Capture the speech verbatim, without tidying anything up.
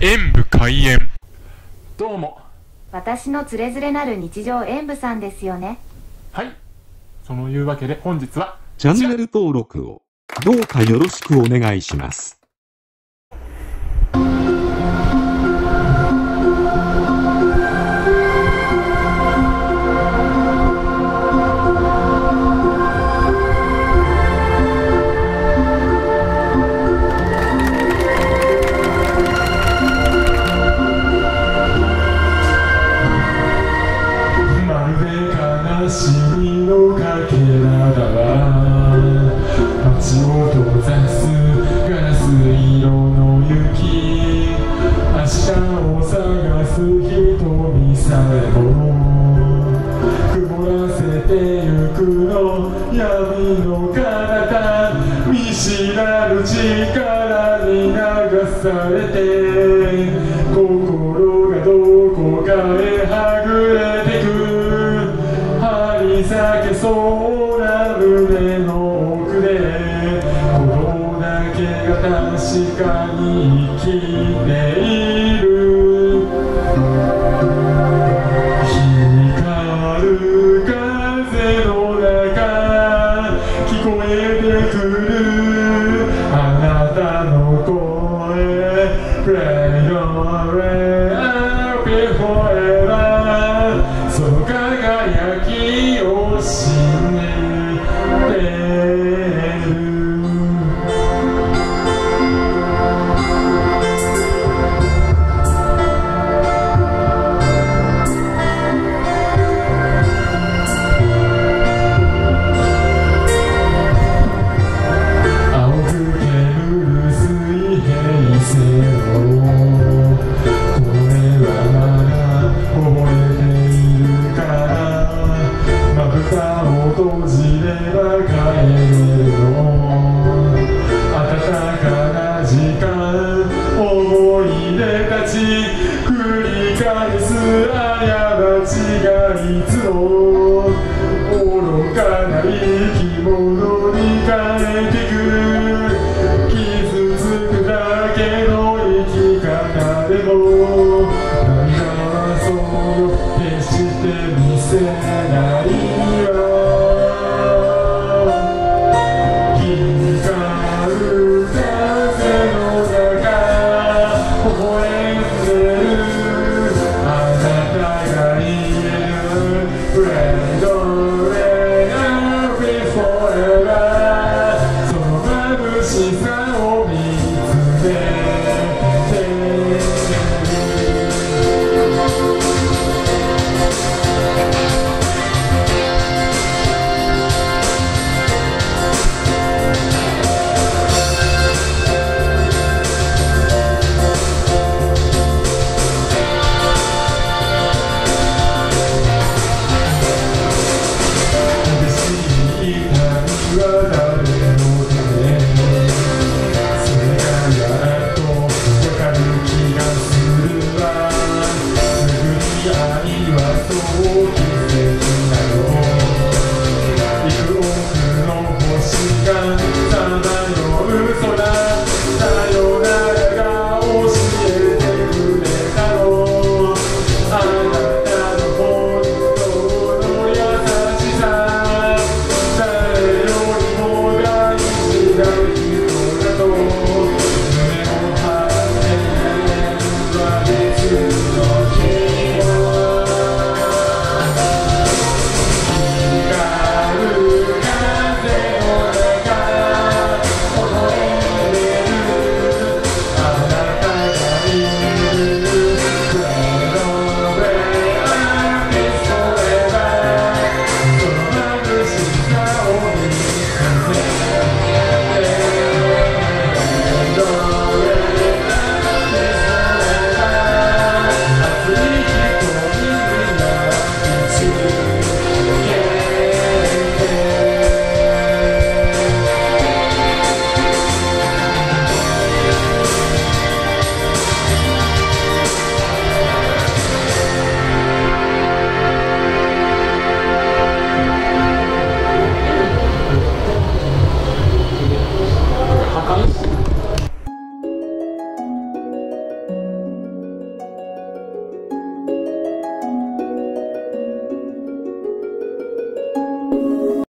演武開演。 どうも。 私のつれづれなる日常演武さんですよね。 はい。そのいうわけで本日はチャンネル登録をどうかよろしくお願いします。 悲しみのかけらだわ、街を閉ざすガラス色の雪、明日を探す瞳さえも曇らせてゆくの闇の彼方、見知らぬ力に流されて心がどこかへはぐれてく、咲けそうな胸の奥で鼓動だけが確かに生きている、光る風の中聞こえてくるあなたの声 Play your way I'll be forever、 その輝きを信じてる。青く煙る水平線をこれはまだ覚えているからまぶたを閉じれば帰れるの、暖かな時間思い出たち繰り返す過ちがいつも